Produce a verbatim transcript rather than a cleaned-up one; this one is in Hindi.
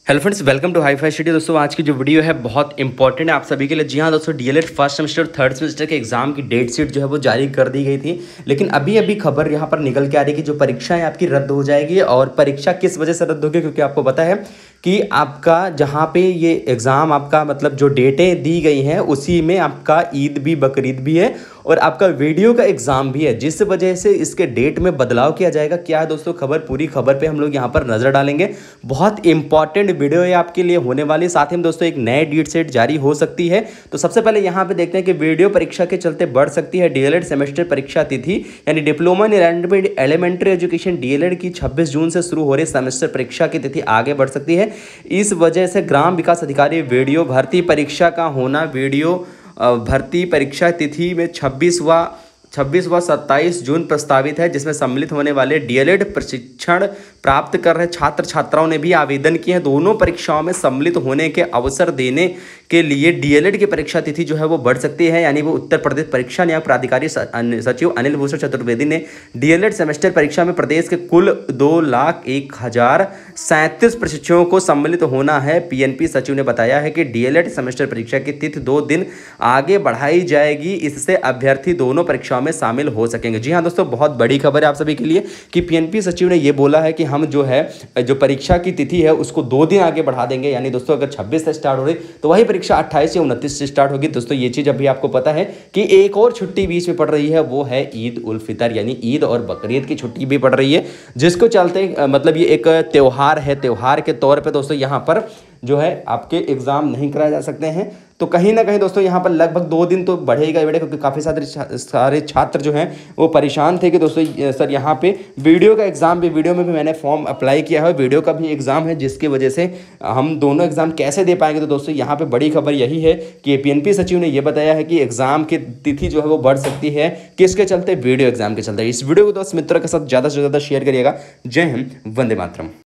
Hello friends, welcome to hi fi study. दोस्तों आज की जो वीडियो है बहुत इंपॉर्टेंट है आप सभी के लिए। जी हाँ दोस्तों, डीएलएड फर्स्ट सेमेस्टर और थर्ड सेमेस्टर के एग्जाम की डेट शीट जो है वो जारी कर दी गई थी, लेकिन अभी अभी खबर यहाँ पर निकल के आ रही है कि जो परीक्षाएं आपकी रद्द हो जाएगी। और परीक्षा किस वजह से रद्द होगी, क्योंकि आपको पता है कि आपका जहाँ पे ये एग्ज़ाम आपका मतलब जो डेटें दी गई हैं उसी में आपका ईद भी बकरीद भी है और आपका वीडियो का एग्ज़ाम भी है, जिस वजह से इसके डेट में बदलाव किया जाएगा। क्या है दोस्तों खबर, पूरी खबर पे हम लोग यहाँ पर नज़र डालेंगे। बहुत इंपॉर्टेंट वीडियो है आपके लिए होने वाली। साथ ही में दोस्तों एक नए डेट सेट जारी हो सकती है। तो सबसे पहले यहाँ पे देखते हैं कि वीडियो परीक्षा के चलते बढ़ सकती है डीएलएड सेमेस्टर परीक्षा तिथि, यानी diploma in elementary education DElEd की छब्बीस जून से शुरू हो रही सेमेस्टर परीक्षा की तिथि आगे बढ़ सकती है। इस वजह से ग्राम विकास अधिकारी वीडियो भर्ती परीक्षा का होना, वीडियो भर्ती परीक्षा तिथि में छब्बीसवां छब्बीस व सत्ताईस जून प्रस्तावित है, जिसमें सम्मिलित होने वाले डीएलएड प्रशिक्षण प्राप्त कर रहे छात्र छात्राओं ने भी आवेदन किए हैं। दोनों परीक्षाओं में सम्मिलित होने के अवसर देने के लिए डीएलएड की परीक्षा तिथि जो है वो बढ़ सकती है। यानी वो उत्तर प्रदेश परीक्षा नियामक प्राधिकारी सचिव अनिल भूषण चतुर्वेदी ने डीएलएड सेमेस्टर परीक्षा में प्रदेश के कुल दो लाख एक हजार सैंतीस प्रशिक्षुओं को सम्मिलित होना है। पीएनपी सचिव ने बताया है कि डीएलएड सेमेस्टर परीक्षा की तिथि दो दिन आगे बढ़ाई जाएगी, इससे अभ्यर्थी दोनों परीक्षाओं में शामिल हो सकेंगे। जी हाँ दोस्तों, बहुत बड़ी खबर है आप सभी के लिए कि पीएनपी सचिव ने यह बोला है कि हम जो है जो परीक्षा की तिथि है उसको दो दिन आगे बढ़ा देंगे। यानी दोस्तों अगर छब्बीस से स्टार्ट हो रही तो वही परीक्षा अट्ठाईस या उनतीस से स्टार्ट होगी। दोस्तों ये चीज अभी आपको पता है कि एक और छुट्टी बीच में पड़ रही है, वो है ईद उल फितर, यानी ईद और बकरीद की छुट्टी भी पड़ रही है, जिसको चलते मतलब ये एक त्योहार है। त्योहार के तौर पर दोस्तों यहाँ पर जो है आपके एग्जाम नहीं कराए जा सकते हैं। तो कहीं ना कहीं दोस्तों यहाँ पर लगभग दो दिन तो बढ़ेगा बेटे, क्योंकि काफ़ी सारे सारे छात्र जो हैं वो परेशान थे कि दोस्तों सर यहाँ पे वीडियो का एग्ज़ाम भी, वीडियो में भी मैंने फॉर्म अप्लाई किया है, वीडियो का भी एग्ज़ाम है, जिसकी वजह से हम दोनों एग्ज़ाम कैसे दे पाएंगे। तो दोस्तों यहाँ पे बड़ी खबर यही है कि पीएनपी सचिव ने यह बताया है कि एग्ज़ाम की तिथि जो है वो बढ़ सकती है। किसके चलते? वीडियो एग्ज़ाम के चलते। इस वीडियो को दोस्त मित्रों के साथ ज़्यादा से ज़्यादा शेयर करिएगा। जय हिंद, वंदे मातरम।